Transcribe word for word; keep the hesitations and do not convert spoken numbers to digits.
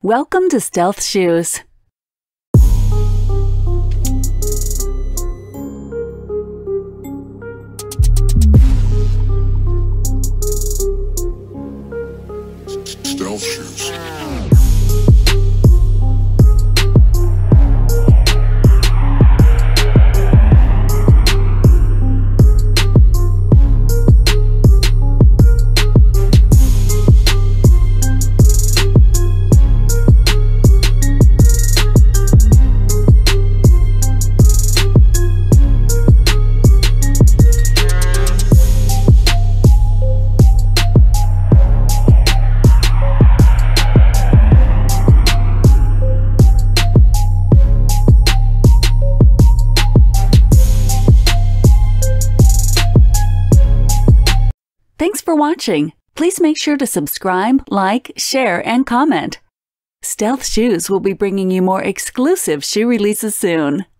Welcome to Stealth Shoes. Stealth Shoes. Thanks for watching. Please make sure to subscribe, like, share, and comment. Stealth Shoes will be bringing you more exclusive shoe releases soon.